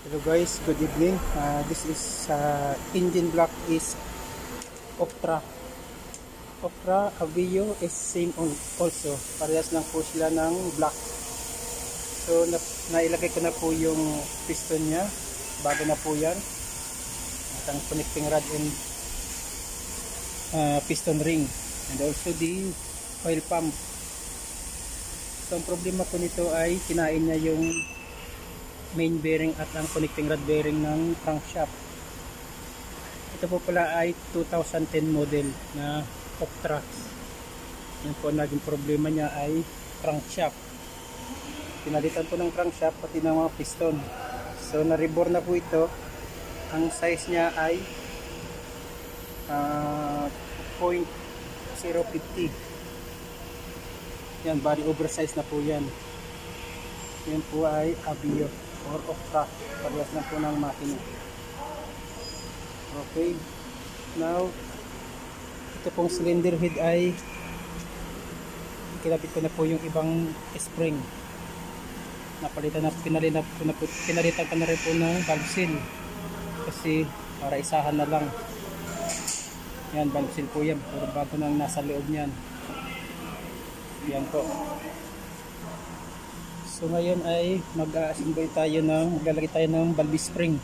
Hello guys, good evening. This is engine block is Optra. Aveo is same also. Parehas lang po sila ng block. So nailagay ko na po yung piston nya. Bago na po yan. At ang connecting rod and piston ring. And also the oil pump. So ang problema po nito ay kinain niya yung main bearing at ang connecting rod bearing ng crankshaft. Ito po pala ay 2010 model na Optra. Yan po naging problema niya ay crankshaft. Pinalitan po ng crankshaft pati ng mga piston. So na-rebore na po ito. Ang size niya ay 0.050. Yan, body oversize na po yan. Yan po ay Aveo or Optra, parehas lang po ng makina. Okay, now ito pong cylinder head ay kinabit ko na po yung ibang spring. Napalitan na, pinalitan ko na rin po ng valve seal kasi para isahan na lang. Yan, valve seal po yan, puro bago nang nasa loob niyan. Yan po. So ngayon ay mag-assemble tayo maglalagay tayo ng valve spring.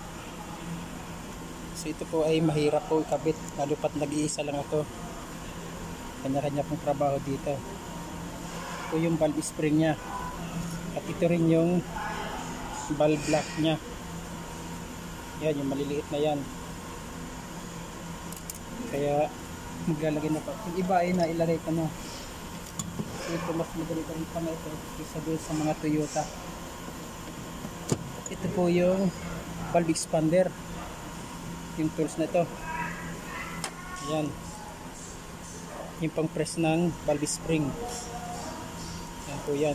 So ito po ay mahirap po ikabit, lalo pat nag-iisa lang ito. Kanya-kanya pong trabaho dito. Ito yung valve spring nya. At ito rin yung valve block nya. Yan, yung maliliit na yan. Kaya maglalagay na po. Yung iba ay nailagay ko na. Ito mas madali pa rin pa na ito kaysa doon sa mga Toyota. Ito po yung valve expander, yung tools na ito. Ayan, yung pang press ng valve spring. Ayan po yan.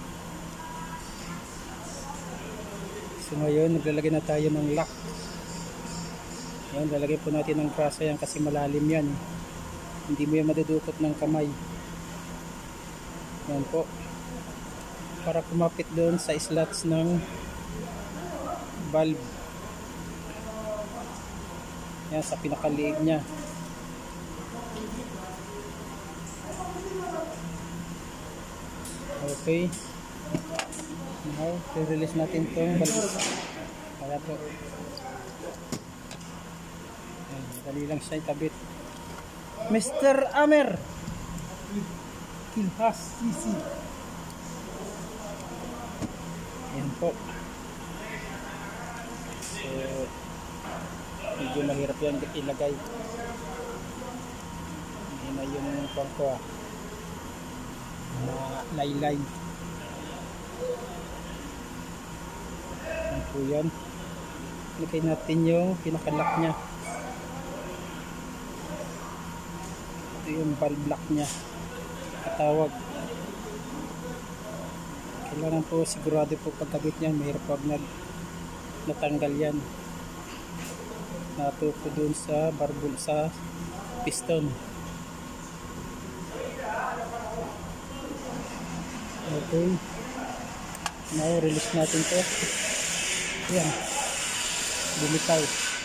So ngayon naglalagay na tayo ng lock. Ayan, lalagay po natin ng grasa yan kasi malalim yan. Hindi mo yan madudukot ng kamay. Yan po, para kumapit doon sa slots ng valve. Yan, sa pinakaliig nya. Okay, now i-release natin itong valve. Kaya po, yan, dali lang siya itabit. Mr. Amer Kilhas CC. Yan po. So medyo mahirap yan ilagay. Hindi na yung pangko na laylay. Yan po yan. Ilagay natin yung pinakalak nya. Ito yung valve block nya tawag. Kailangan po sigurado po pagkabit niyan, mahirap pag natanggal yan, natuto dun sa barbul sa piston. Okay, now release natin to. Yan, bumitaw.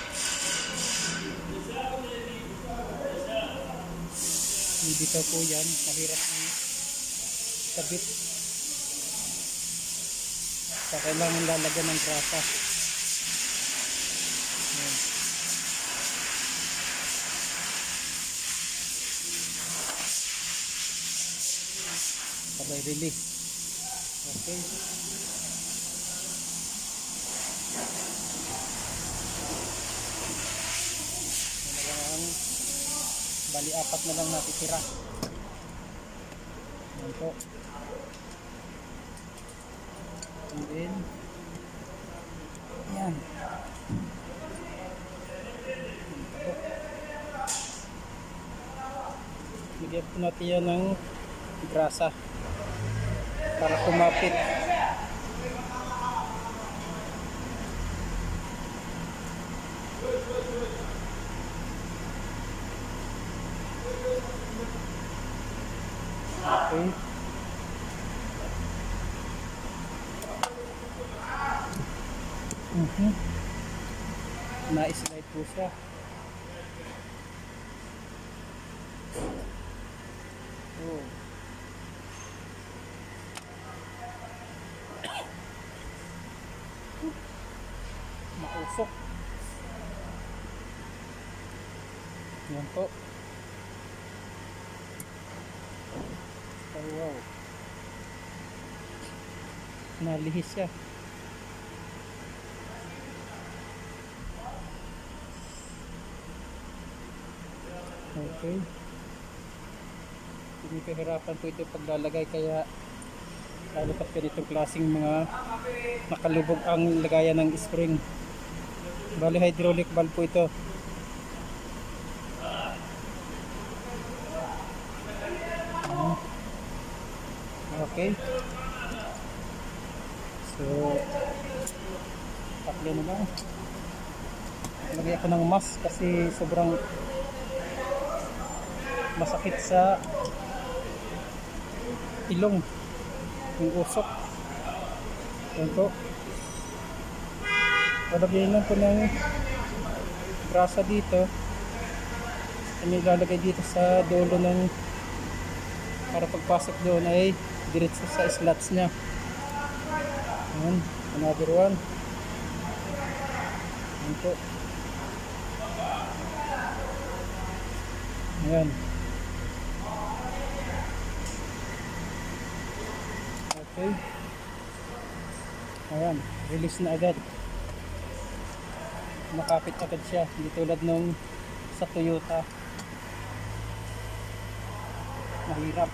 Bibitaw po yan, mahirap kabit. So kailangan lalagyan ng grasa. Ayan. Sabay release. Okay. Bali apat na lang natitira. Yan po. And then yan. Bigyan po natin yan ng grasa para kumapit. Okay. Na-slide po siya. Oh. Mausok. Yan po. Oh, wow. Nalihis siya. Okay. Hindi kahirapan po ito paglalagay, kaya lalo pat ganitong klaseng mga nakalubog ang lagayan ng spring. Bali hydraulic valve po ito. Okay. So, takli na lang. Lagay ako ng mask kasi sobrang masakit sa ilong yung usok. Yan po. Palagyan lang po ng brasa dito. Ano ilalagay dito sa dulo ng, para pagpasok doon ay diretso sa slots nya. Yan, another one. Yan po. Ayan. Okay. Ayan, release na agad. Makapit agad siya, hindi tulad nung sa Toyota. Mahirap.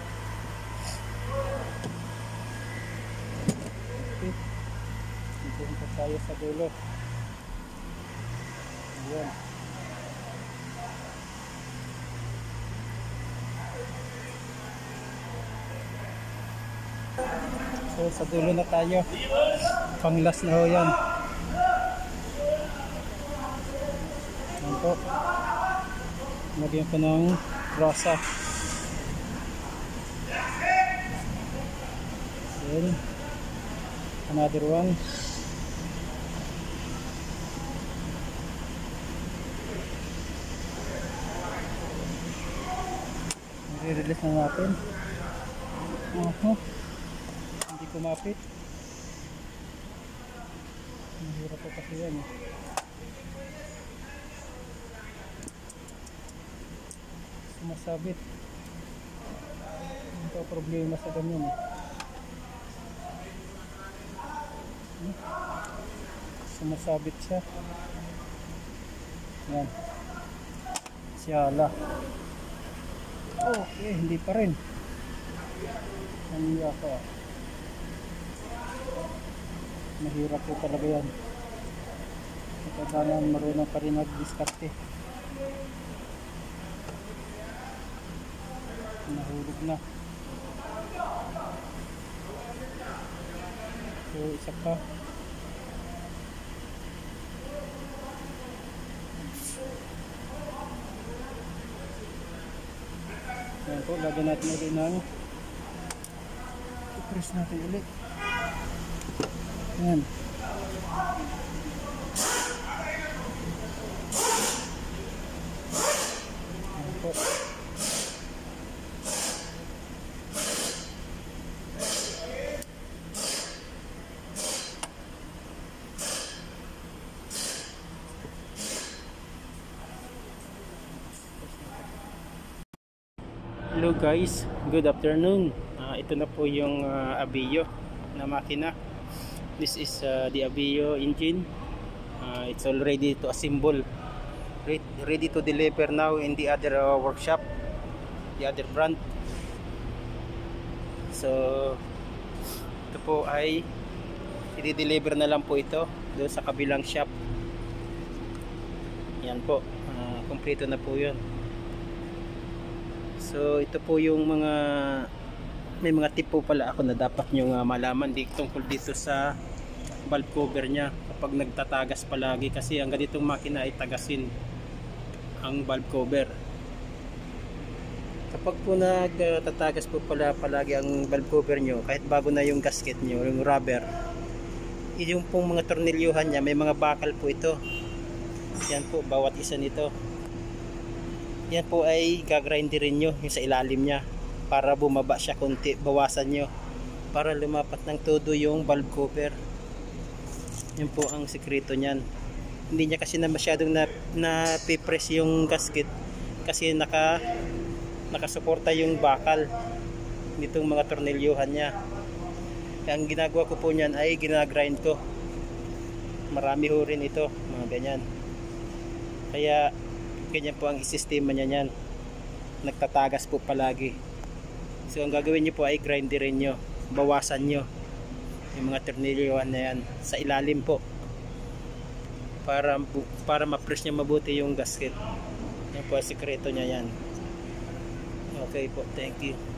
Okay. Dito pa tayo sa dulo. Ayan. So sa dulo na tayo. Panglas na ho yan. Yan po. Lagyan ko ng rasa. Then another one. I-release na natin. Hindi kumapit. Mahirap po kasi yan. Sumasabit. Ito problema sa ganyan. Sumasabit siya. Yan. Siyala. Okay, hindi pa rin. Naniya ko. Mahirap po talaga yan. Kailangan marunong pa rin mag-diskarte. Nahulog na. So isa pa. Yan po, lagyan natin ulit ng i-press natin ulit. Yan. Yan po. Hello guys, good afternoon. Ito na po yung Aveo na makina. This is the Aveo engine. It's all ready to assemble, ready to deliver now in the other workshop, the other brand. So ito po ay i-deliver na lang po ito doon sa kabilang shop. Yan po, kompleto na po yun. So ito po yung mga, may mga tip po pala ako na dapat nyo malaman tungkol dito sa valve cover nya kapag nagtatagas palagi, kasi ang ganitong makina ay tagasin ang valve cover. Kapag po nagtatagas po pala palagi ang valve cover nyo, kahit bago na yung gasket nyo, yung rubber, yung pong mga tornilyuhan niya, may mga bakal po ito. Yan po, bawat isa nito. Yan po ay gagrinderin nyo yung sa ilalim niya para bumaba siya konti, bawasan nyo para lumapat ng todo yung valve cover. Yan po ang sikreto niyan. Hindi niya kasi na masyadong na-press yung gasket kasi nakasuporta yung bakal nitong mga tornilyuhan niya. Ang ginagawa ko po niyan ay ginagrind ko. Marami ho rin ito, mga ganyan. Kaya ganyan po ang sistema niya niyan. Nagtatagas po palagi. So ang gagawin niyo po ay grinderin niyo, bawasan niyo yung mga tornilyuhan na yan sa ilalim po para ma-press niya mabuti yung gasket. Yan po ang sikreto niya yan. Okay po, thank you.